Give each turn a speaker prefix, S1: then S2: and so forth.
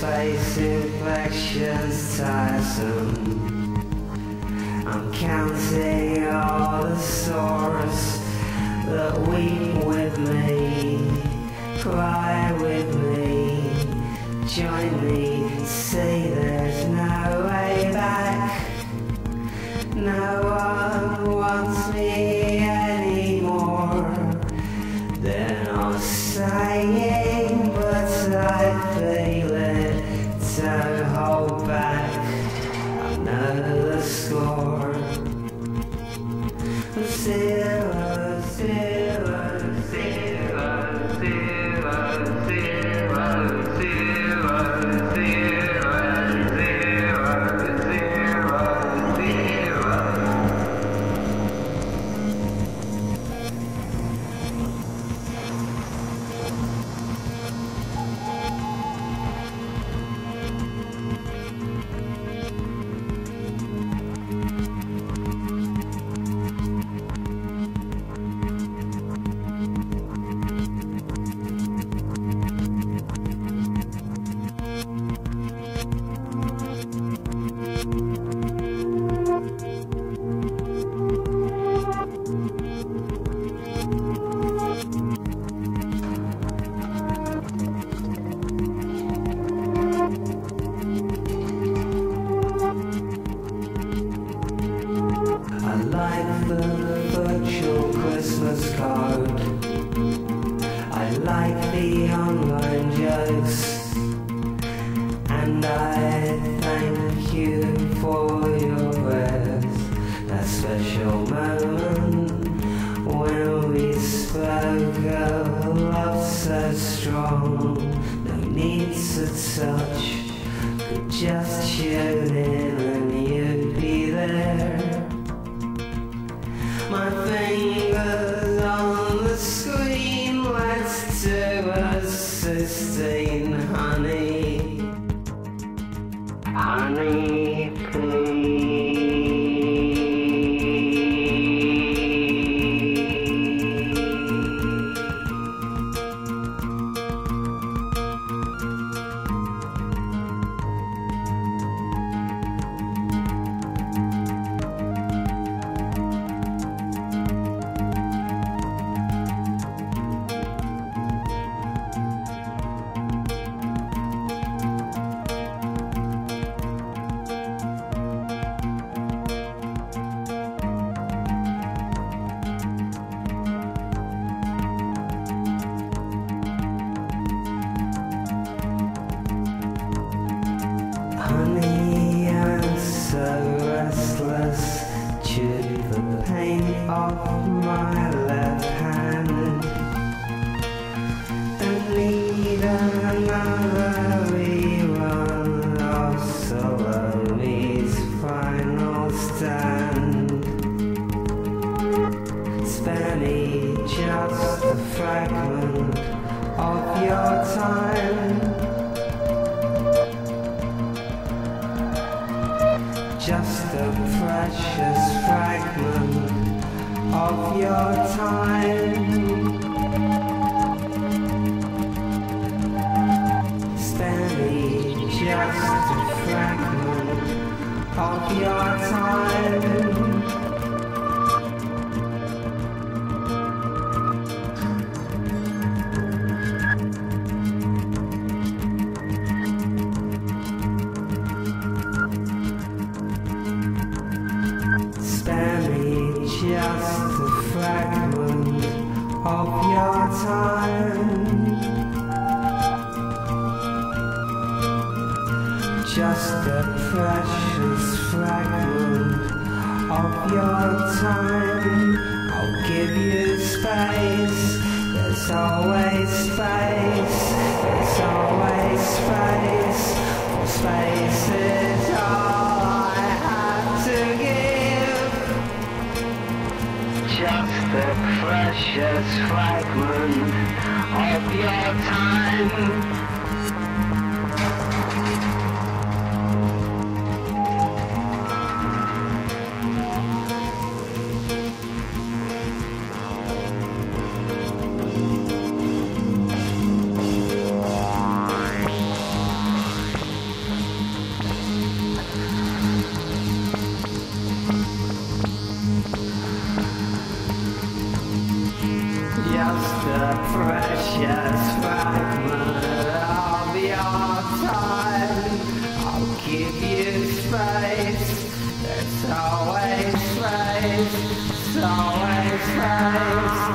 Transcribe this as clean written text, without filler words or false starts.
S1: space inflections tiresome. I'm counting all the stars that weep with me, cry with me, join me, see there's no way back. No one wants me anymore. They're not saying, but I feel it. Don't hold back. I know the score. 0, 0, 0, 0, 0, 0, 0. I like the virtual Christmas card. I like the online jokes. And I thank you for your prayers. That special moment when we spoke of love so strong. No need to touch, could just tune in and you'd be there. My fingers on the screen, let's do a 16, honey. Honey, please. Honey, I'm so restless due to the pain of my left hand. I need another rerun of Salome's final stand. Spare me just a fragment of your time. Just a precious fragment of your time. Spare me just a fragment of your time. Spare me just a fragment of your time. Just a precious fragment of your time. I'll give you space. There's always space. There's always space. For space is all I have to give. Just a precious fragment of your time. precious fragment of your time. I'll give you space. There's always space. There's always space.